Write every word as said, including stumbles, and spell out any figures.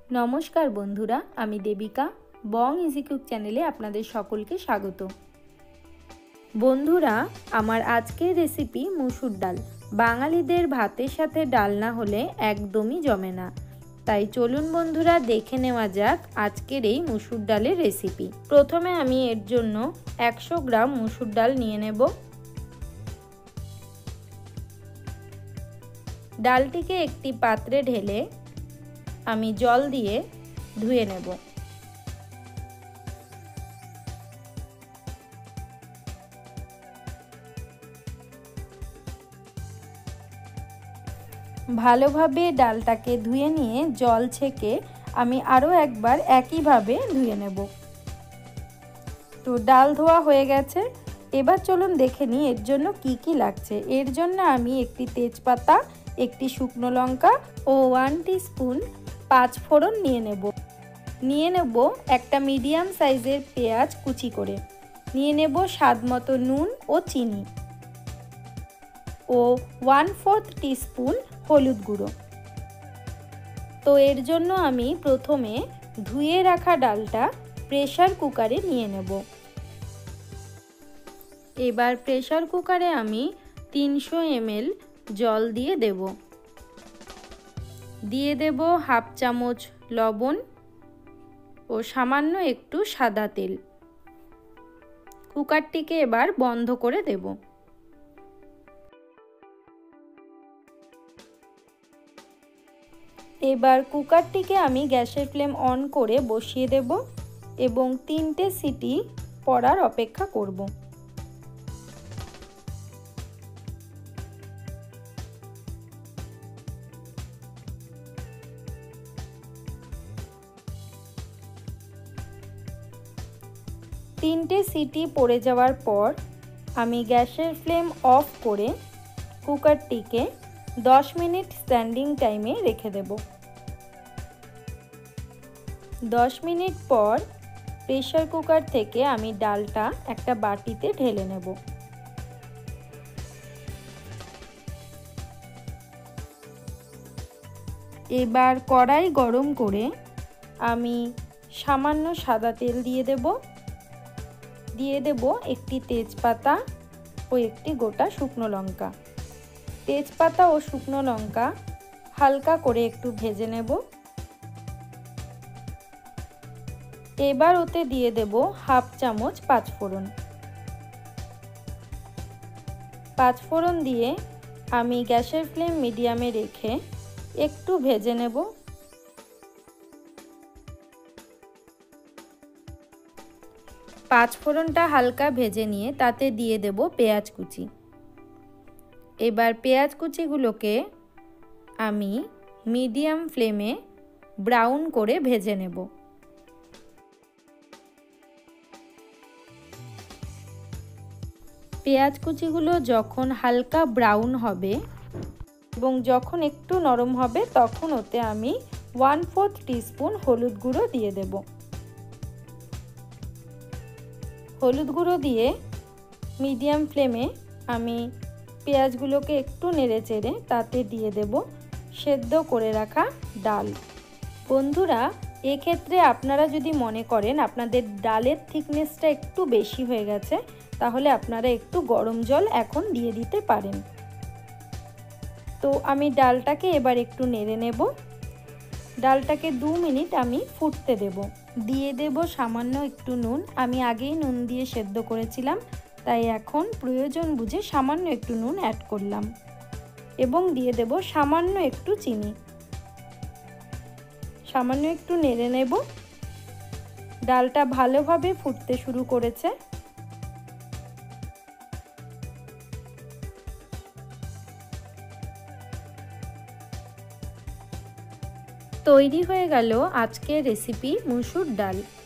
नमस्कार बंधुरा, आमी देविका बंग इजी कुक चैनेले आपनादेर सकलके स्वागत। बंधुरा आमार आजकेर रेसिपि मसुर डाल। बांगालीदेर भातेर साथे डाल ना होले एकदमई जमे ना, ताई चलुन बंधुरा देखे नेওয়া যাক आजकेर এই मसुर डालेर रेसिपि। प्रथमे आमी एर जोन्नो एकशो ग्राम मसुर डाल निये नेब। डालटिके एकटी पात्रे ढेले आमी जल दिए धुए नेब। भालोभाबे डालटाके धुए निये जल छेके आमी आरो एकबार एकई भावे धुए नेब। तो डाल धोया हये गेछे, एबार चलुन देखे निई एर जोन्नो कि कि लागछे। एर जोन्नो आमी एकटी तेजपाता, एकटी शुकनो लंका ओ वन टीस्पुन पाँच फोड़न निये नेब। निये नेब एकटा मीडियाम साइजेर पेঁয়াজ कुचि करे। निये नेब स्वादमतो नुन ओ चीनी ओ वन फोर्थ टीस्पुन हलुद गुड़ो। तो एर जोन्नो आमी प्रथमे धुए राखा डालटा प्रेसार कुकारे निये नेब। एबार प्रेसार कुकारे आमी तीनशो एम एल जल दिए देब। दिए देब हाफ चामच लवण और सामान्य एकटू सादा तेल। कुकारटिके एबार बंध करे देब। एबार कुकारटिके आमी गैसेर फ्लेम अन करे बसिए देब एबं तीनटे सीटी पड़ार अपेक्षा करब। तीनटे सीटी पड़े जावार पर आमी गैसेर फ्लेम अफ करे कुकारटिके दस मिनट स्टैंडिंग टाइमे रेखे देब। दस मिनट पर प्रेसार कुकार थेके आमी डालटा एकटा बाटीते ढेले नेब। एबार कड़ाई गरम करे आमी सामान्य सादा तेल दिए देब। दिए देब एकटी तेजपाता और एकटी गोटा शुकनो लंका। तेजपाता और शुकनो लंका हालका करे एकटू भेजे नेब। एबार ओते दिए देब हाफ चामच पाँच फोड़न। पाँच फोड़न दिए आमी गैसेर फ्लेम मिडियामे रेखे एकटू भेजे नेब। पाँच फोड़नटा हालका भेजे निये ताते दिए देब पेঁয়াজ कुचि। एबार पेঁয়াজ कुचिगुलोके आमी मीडियाम फ्लेमे ब्राउन करे भेजे नेब। पेঁয়াজ कुचिगुलो जखन हालका ब्राउन होबे एबं जखन एकटू नरम होबे तखन ओते आमी वन फोर्थ टीस्पुन हलुद गुड़ो दिए देब। हलुद गुड़ो दिए मीडियाम फ्लेमे आमी पेঁয়াজগুলোকে একটু নেড়ে চেড়ে তাতে দিয়ে দেব সেদ্ধ করে রাখা ডাল। বন্ধুরা এক্ষেত্রে আপনারা যদি মনে করেন আপনাদের ডালের থিকনেসটা একটু বেশি হয়ে গেছে তাহলে আপনারা একটু গরম জল এখন দিয়ে দিতে পারেন। তো আমি ডালটাকে এবার একটু নেড়ে নেব। ডালটাকে দু মিনিট আমি ফুটতে দেব। দিয়ে দেব সামান্য একটু নুন। আমি আগেই নুন দিয়ে সেদ্ধ করেছিলাম তাই এখন প্রয়োজন বুঝে সামান্য একটু নুন অ্যাড করলাম এবং দিয়ে দেব সামান্য একটু চিনি। সামান্য একটু নেড়ে নেব। ডালটা ভালোভাবে ফুটতে শুরু করেছে। তৈরি হয়ে গেল আজকের রেসিপি মসুর ডাল।